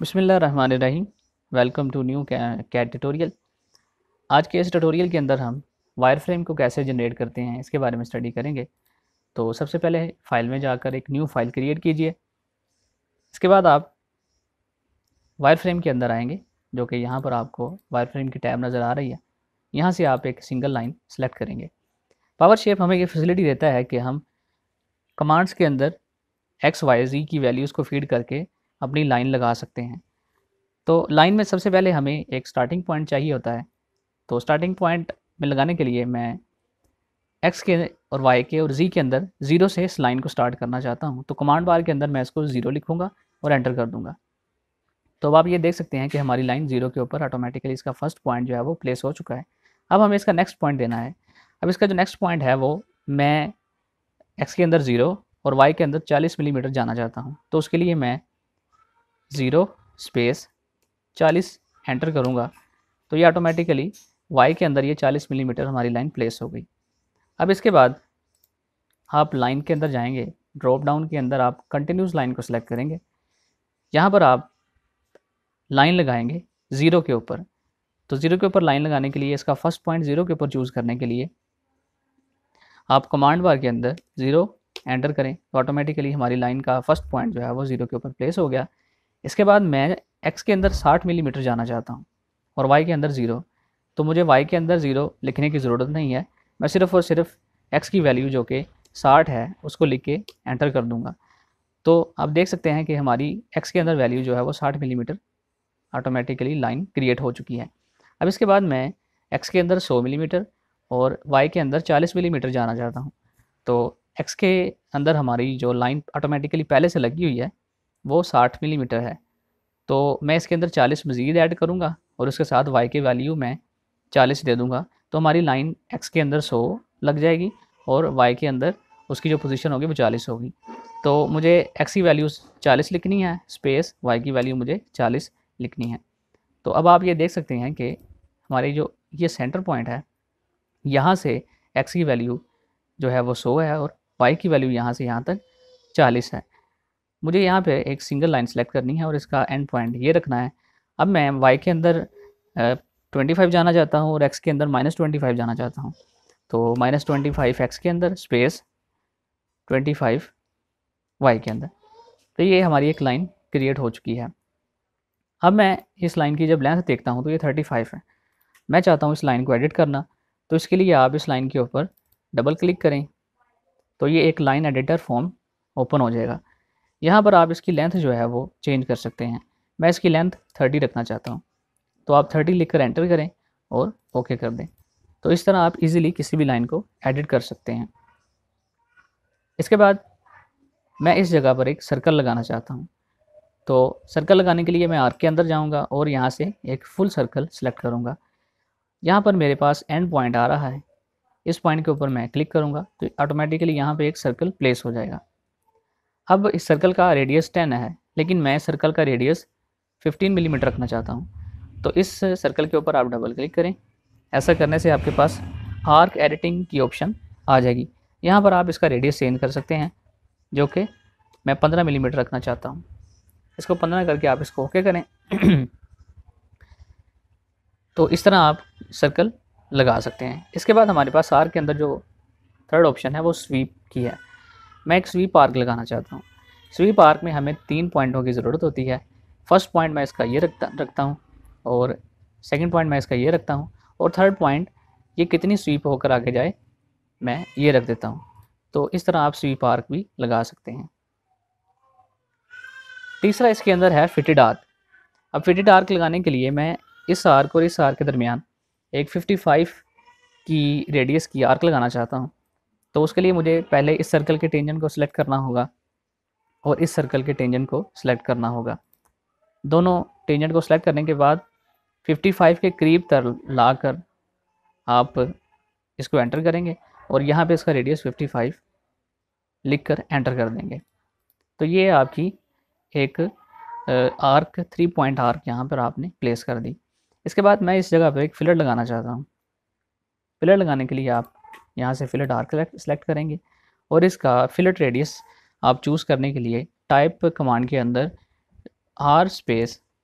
बिस्मिल्लाहिर्रहमानिर्रहीम। Welcome to new cat tutorial. आज के इस ट्यूटोरियल के अंदर हम वायर फ्रेम को कैसे जनरेट करते हैं इसके बारे में स्टडी करेंगे। तो सबसे पहले फाइल में जाकर एक न्यू फाइल क्रिएट कीजिए। इसके बाद आप वायर फ्रेम के अंदर आएंगे, जो कि यहाँ पर आपको वायर फ्रेम की टैब नज़र आ रही है। यहाँ से आप एक सिंगल लाइन सेलेक्ट करेंगे। पावर शेप हमें ये फैसिलिटी देता है कि हम कमांड्स के अंदर एक्स वाई जी की वैल्यूज़ को फीड करके अपनी लाइन लगा सकते हैं। तो लाइन में सबसे पहले हमें एक स्टार्टिंग पॉइंट चाहिए होता है। तो स्टार्टिंग पॉइंट में लगाने के लिए मैं एक्स के और वाई के और जी के अंदर ज़ीरो से इस लाइन को स्टार्ट करना चाहता हूँ। तो कमांड बार के अंदर मैं इसको ज़ीरो लिखूँगा और एंटर कर दूँगा। तो अब आप ये देख सकते हैं कि हमारी लाइन ज़ीरो के ऊपर ऑटोमेटिकली इसका फर्स्ट पॉइंट जो है वो प्लेस हो चुका है। अब हमें इसका नेक्स्ट पॉइंट देना है। अब इसका जो नेक्स्ट पॉइंट है वो मैं एक्स के अंदर ज़ीरो और वाई के अंदर 40 मिलीमीटर जाना चाहता हूँ। तो उसके लिए मैं ज़ीरो स्पेस 40 एंटर करूँगा। तो ये ऑटोमेटिकली वाई के अंदर ये 40 मिलीमीटर हमारी लाइन प्लेस हो गई। अब इसके बाद आप लाइन के अंदर जाएंगे, ड्रॉप डाउन के अंदर आप कंटिन्यूस लाइन को सिलेक्ट करेंगे। यहाँ पर आप लाइन लगाएंगे ज़ीरो के ऊपर। तो ज़ीरो के ऊपर लाइन लगाने के लिए इसका फर्स्ट पॉइंट ज़ीरो के ऊपर चूज़ करने के लिए आप कमांड बार के अंदर ज़ीरो एंटर करें। तो ऑटोमेटिकली हमारी लाइन का फर्स्ट पॉइंट जो है वो ज़ीरो के ऊपर प्लेस हो गया। इसके बाद मैं एक्स के अंदर 60 मिलीमीटर जाना चाहता हूँ और वाई के अंदर ज़ीरो। तो मुझे वाई के अंदर ज़ीरो लिखने की ज़रूरत नहीं है, मैं सिर्फ़ और सिर्फ एक्स की वैल्यू जो कि 60 है उसको लिख के एंटर कर दूँगा। तो आप देख सकते हैं कि हमारी एक्स के अंदर वैल्यू जो है वो 60 मिलीमीटर ऑटोमेटिकली लाइन क्रिएट हो चुकी है। अब इसके बाद मैं एक्स के अंदर 100 मिलीमीटर और वाई के अंदर 40 मिलीमीटर जाना चाहता हूँ। तो एक्स के अंदर हमारी जो लाइन ऑटोमेटिकली पहले से लगी हुई है वो 60 मिलीमीटर है। तो मैं इसके अंदर 40 मज़ीद ऐड करूँगा और उसके साथ वाई की वैल्यू मैं 40 दे दूँगा। तो हमारी लाइन एक्स के अंदर 100 लग जाएगी और वाई के अंदर उसकी जो पोजीशन होगी वो 40 होगी। तो मुझे एक्स की वैल्यू 40 लिखनी है, स्पेस वाई की वैल्यू मुझे 40 लिखनी है। तो अब आप ये देख सकते हैं कि हमारी जो ये सेंटर पॉइंट है, यहाँ से एक्स की वैल्यू जो है वो 100 है और वाई की वैल्यू यहाँ से यहाँ तक 40 है। मुझे यहाँ पे एक सिंगल लाइन सेलेक्ट करनी है और इसका एंड पॉइंट ये रखना है। अब मैं वाई के अंदर 25 जाना चाहता हूँ और एक्स के अंदर -25 जाना चाहता हूँ। तो -25 एक्स के अंदर स्पेस 25 वाई के अंदर। तो ये हमारी एक लाइन क्रिएट हो चुकी है। अब मैं इस लाइन की जब लेंथ देखता हूँ तो ये 35 है। मैं चाहता हूँ इस लाइन को एडिट करना। तो इसके लिए आप इस लाइन के ऊपर डबल क्लिक करें तो ये एक लाइन एडिटर फॉर्म ओपन हो जाएगा। यहाँ पर आप इसकी लेंथ जो है वो चेंज कर सकते हैं। मैं इसकी लेंथ 30 रखना चाहता हूँ। तो आप 30 लिख कर एंटर करें और ओके कर दें। तो इस तरह आप इजीली किसी भी लाइन को एडिट कर सकते हैं। इसके बाद मैं इस जगह पर एक सर्कल लगाना चाहता हूँ। तो सर्कल लगाने के लिए मैं आर्क के अंदर जाऊँगा और यहाँ से एक फुल सर्कल सेलेक्ट करूँगा। यहाँ पर मेरे पास एंड पॉइंट आ रहा है, इस पॉइंट के ऊपर मैं क्लिक करूँगा तो ऑटोमेटिकली यहाँ पे एक सर्कल प्लेस हो जाएगा। अब इस सर्कल का रेडियस 10 है, लेकिन मैं सर्कल का रेडियस 15 मिलीमीटर रखना चाहता हूँ। तो इस सर्कल के ऊपर आप डबल क्लिक करें। ऐसा करने से आपके पास आर्क एडिटिंग की ऑप्शन आ जाएगी। यहाँ पर आप इसका रेडियस चेंज कर सकते हैं, जो कि मैं 15 मिलीमीटर रखना चाहता हूँ। इसको 15 करके आप इसको ओके करें। तो इस तरह आप सर्कल लगा सकते हैं। इसके बाद हमारे पास आर्क के अंदर जो थर्ड ऑप्शन है वो स्वीप की है। मैं एक स्वीप आर्क लगाना चाहता हूँ। स्वीप आर्क में हमें 3 पॉइंटों की ज़रूरत होती है। फर्स्ट पॉइंट मैं इसका ये रखता हूँ और सेकंड पॉइंट मैं इसका ये रखता हूँ और थर्ड पॉइंट ये कितनी स्वीप होकर आगे जाए मैं ये रख देता हूँ। तो इस तरह आप स्वीप आर्क भी लगा सकते हैं। तीसरा इसके अंदर है फिटेड आर्क। अब फिटेड आर्क लगाने के लिए मैं इस आर्क और इस आर्क के दरमियान एक 55 की रेडियस की आर्क लगाना चाहता हूँ। तो उसके लिए मुझे पहले इस सर्कल के टेंजेंट को सिलेक्ट करना होगा और इस सर्कल के टेंजेंट को सिलेक्ट करना होगा। दोनों टेंजेंट को सिलेक्ट करने के बाद 55 के करीब तक लाकर आप इसको एंटर करेंगे और यहाँ पे इसका रेडियस 55 लिखकर एंटर कर देंगे। तो ये आपकी एक आर्क 3 पॉइंट आर्क यहाँ पर आपने प्लेस कर दी। इसके बाद मैं इस जगह पर एक फिलर लगाना चाहता हूँ। फिलर लगाने के लिए आप यहाँ से फिलेट आर्क सेलेक्ट करेंगे और इसका फिलेट रेडियस आप चूज़ करने के लिए टाइप कमांड के अंदर R स्पेस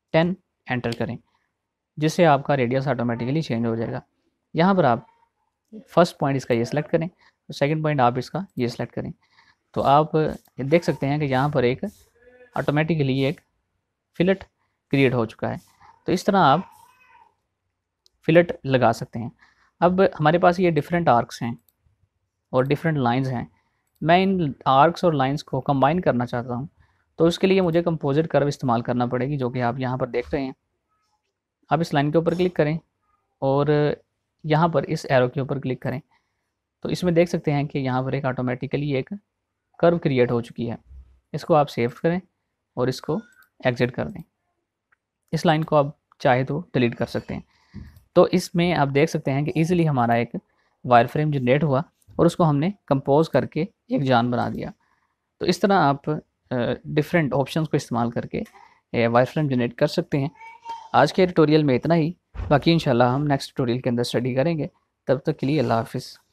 10 एंटर करें, जिससे आपका रेडियस ऑटोमेटिकली चेंज हो जाएगा। यहाँ पर आप फर्स्ट पॉइंट इसका ये सिलेक्ट करें, सेकंड पॉइंट आप इसका ये सिलेक्ट करें, तो आप देख सकते हैं कि यहाँ पर एक ऑटोमेटिकली एक फिलेट क्रिएट हो चुका है। तो इस तरह आप फिलेट लगा सकते हैं। अब हमारे पास ये डिफरेंट आर्क्स हैं और डिफरेंट लाइंस हैं। मैं इन आर्क्स और लाइंस को कंबाइन करना चाहता हूँ, तो उसके लिए मुझे कंपोजिट कर्व इस्तेमाल करना पड़ेगी, जो कि आप यहाँ पर देख रहे हैं। आप इस लाइन के ऊपर क्लिक करें और यहाँ पर इस एरो के ऊपर क्लिक करें, तो इसमें देख सकते हैं कि यहाँ पर एक ऑटोमेटिकली एक कर्व क्रिएट हो चुकी है। इसको आप सेव करें और इसको एग्जिट कर दें। इस लाइन को आप चाहे तो डिलीट कर सकते हैं। तो इसमें आप देख सकते हैं कि ईजिली हमारा एक वायर फ्रेम जनरेट हुआ और उसको हमने कंपोज करके एक जान बना दिया। तो इस तरह आप डिफरेंट ऑप्शंस को इस्तेमाल करके वायर फ्रेम जनरेट कर सकते हैं। आज के ट्यूटोरियल में इतना ही, बाकी इंशाल्लाह हम नेक्स्ट ट्यूटोरियल के अंदर स्टडी करेंगे। तब तक के लिए अल्लाह हाफिज़।